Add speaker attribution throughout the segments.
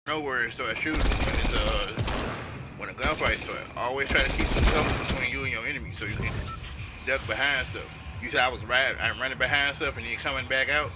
Speaker 1: nowhere and start shooting when a gunfight starts. Always try to keep some cover between you and your enemy so you can duck behind stuff. You said I'm running behind stuff and then coming back out.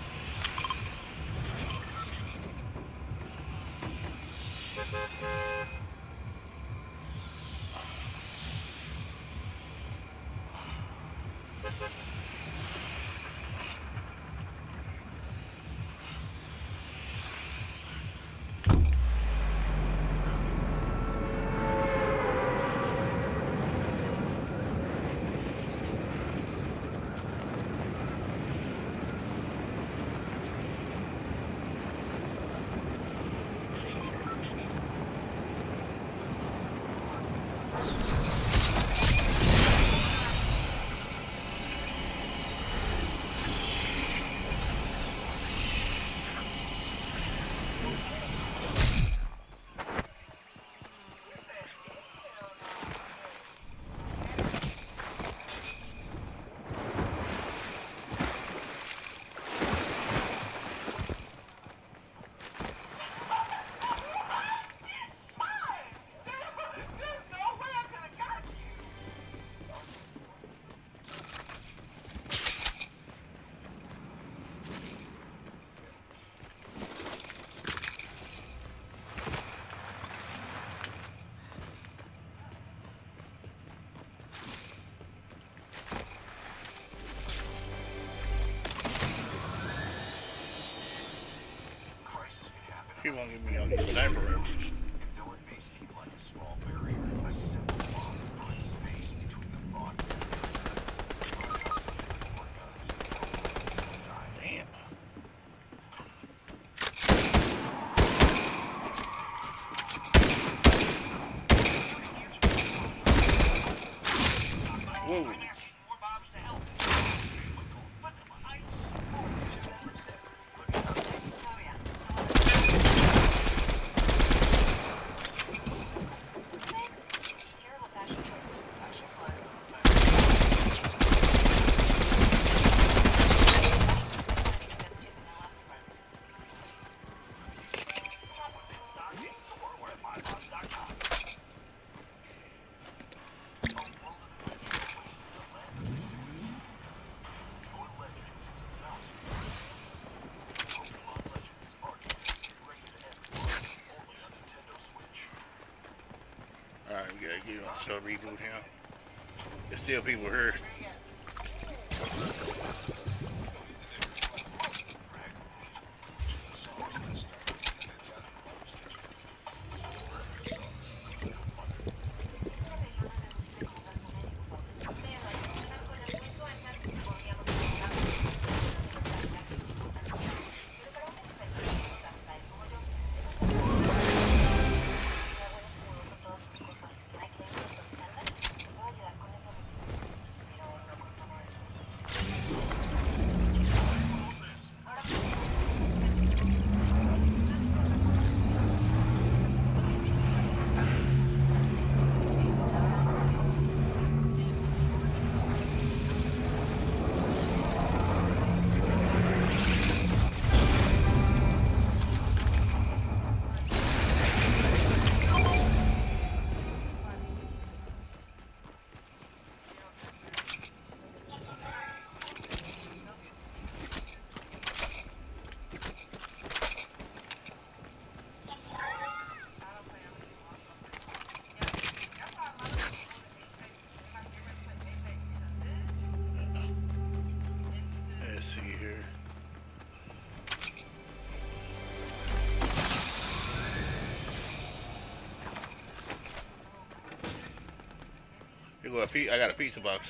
Speaker 1: She won't give me all these sniper rifles. Damn. Whoa. Alright, we gotta get on, so reboot him. There's still people here. I got a pizza box.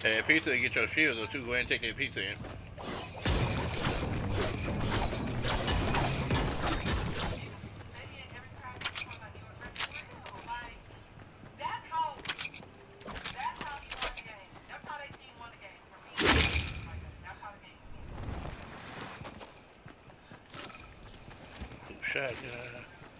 Speaker 1: Hey, pizza to get your shields or two. Go ahead and take that pizza in. Shotgun.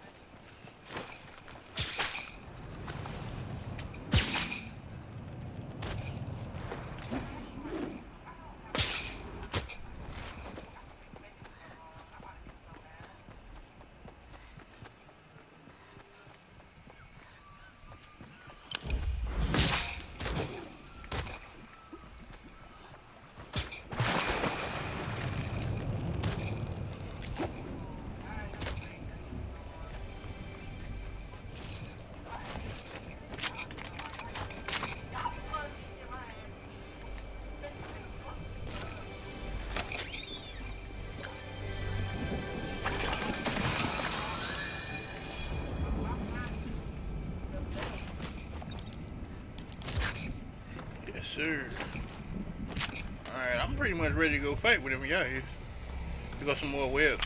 Speaker 1: Sir. Alright, I'm pretty much ready to go fight with him out here. We got some more webs.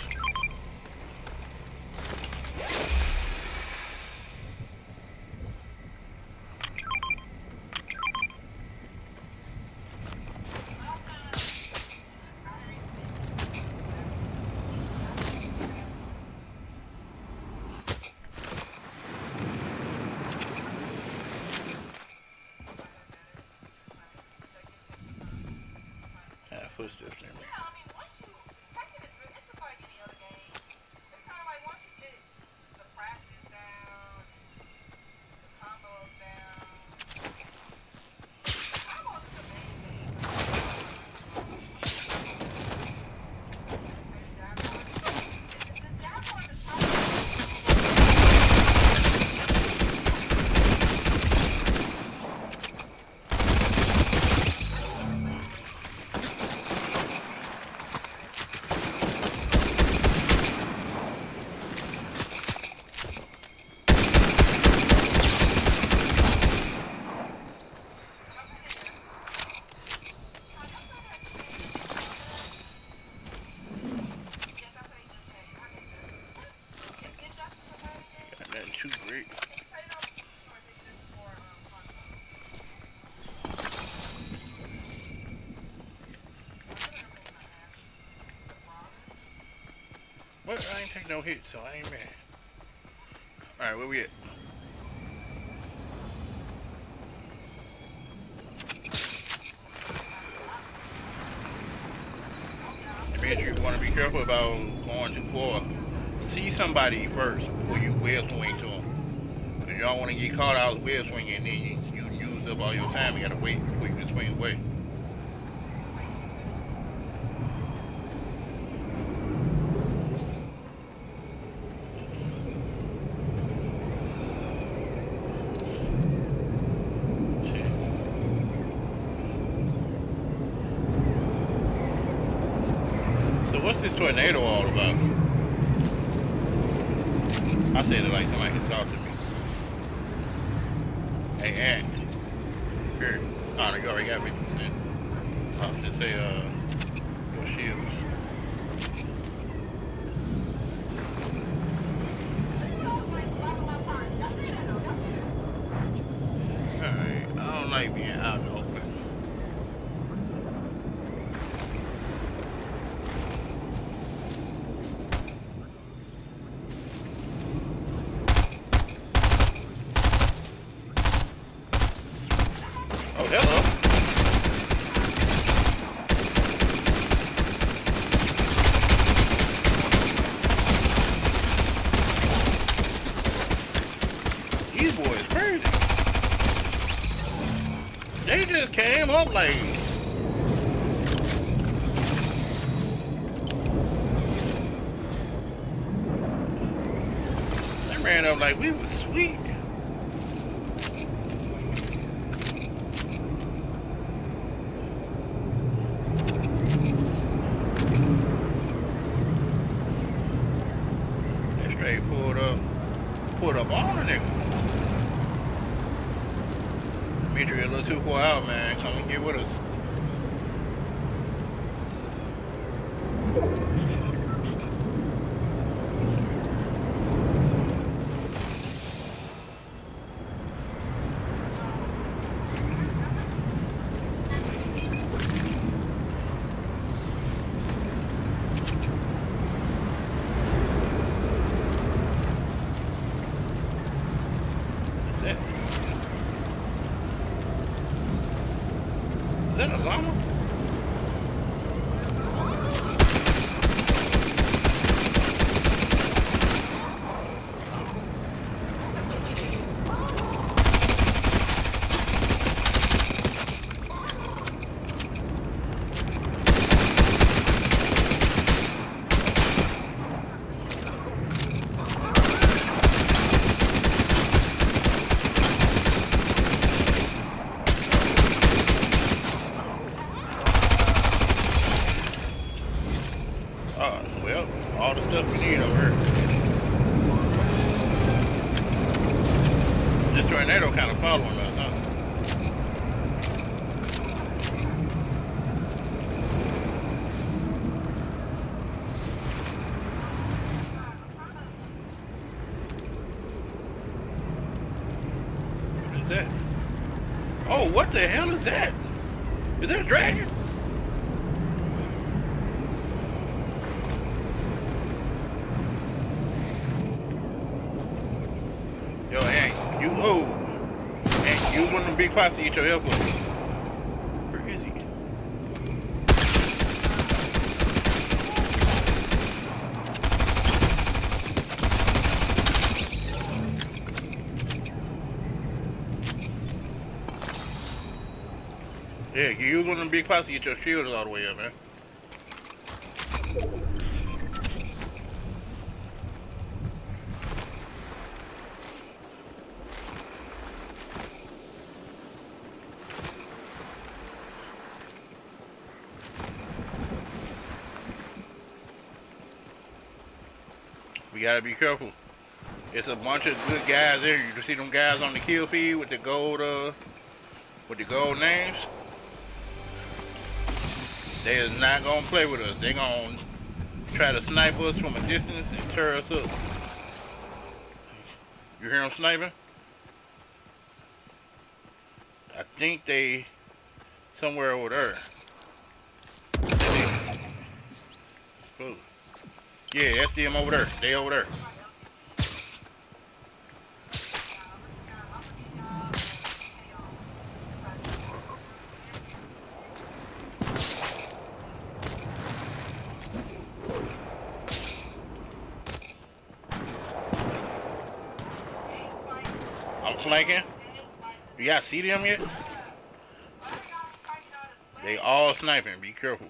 Speaker 1: Footsteps in me.
Speaker 2: Yeah, I mean, once you take it, it's just like any other game. It's kind of like once you get the practice down, the combos down. Combos is the main thing. The javelin is
Speaker 1: Nothing too great. But I ain't take no hits, so I ain't mad. Alright, where we at? It means you want to be careful about going too far. See somebody first before you wheel swing to them. Because you don't want to get caught out wheel swinging and then you use up all your time. You got to wait before you can swing away. So what's this tornado all about? I said it like somebody can talk to me. Hey, Ant. Here. Oh, you already got me. I should say, your shields. Alright, I don't like being out in the open. Oh, hello. These boys crazy. They just came up like... They ran up like we was sweet. Pulled up all of them. Dimitri a little too far out, man. Come Get with us. Is that a llama? Well, all the stuff we need over here. This tornado kind of following us, huh? What is that? Oh, what the hell is that? Is that a dragon? Yo, Hank, you Hank, you one of them big pots to eat your elbow. Where is he? Yeah, you use one of them big pots to get your shields all the way up, man. We gotta be careful. It's a bunch of good guys there. You can see them guys on the kill feed with the gold names. They is not gonna play with us. They gonna try to snipe us from a distance and tear us up. You hear them sniping? I think they somewhere over there. Cool. Yeah, that's them over there. They over there. I'm flanking. You guys see them yet? They all sniping. Be careful.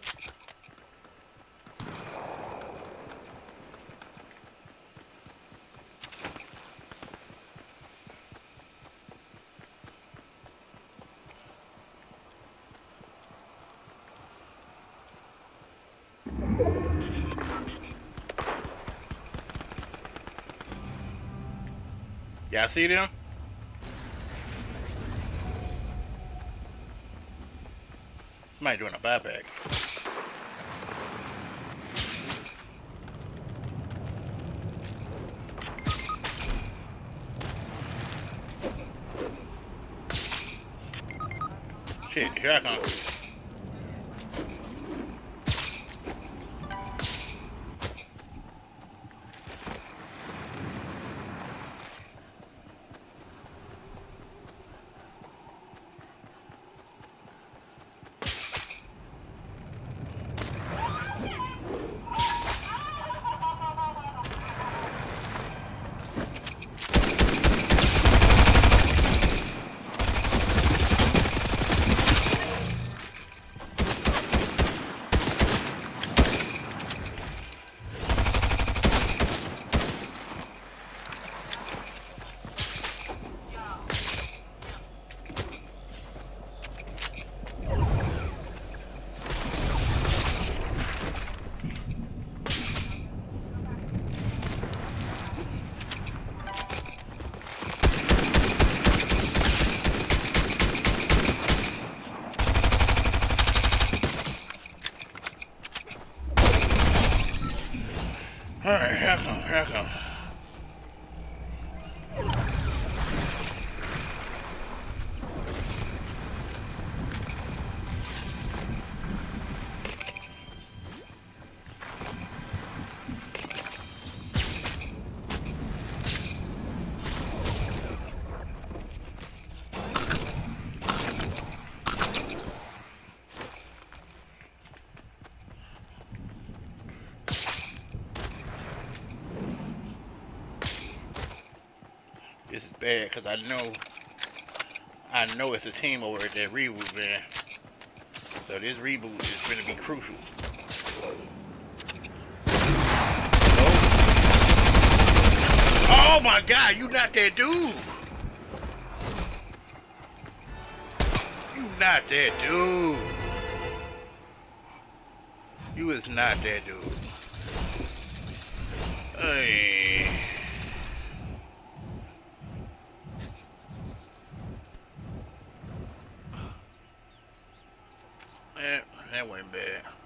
Speaker 1: Y'all see them? Somebody doing a buyback. Shit, here I come. Alright, here I come, here I come. This is bad because I know it's a team over at that reboot, man. So this reboot is going to be crucial. Oh my God, you not that dude. You not that dude. You is not that dude. Hey. That went bad.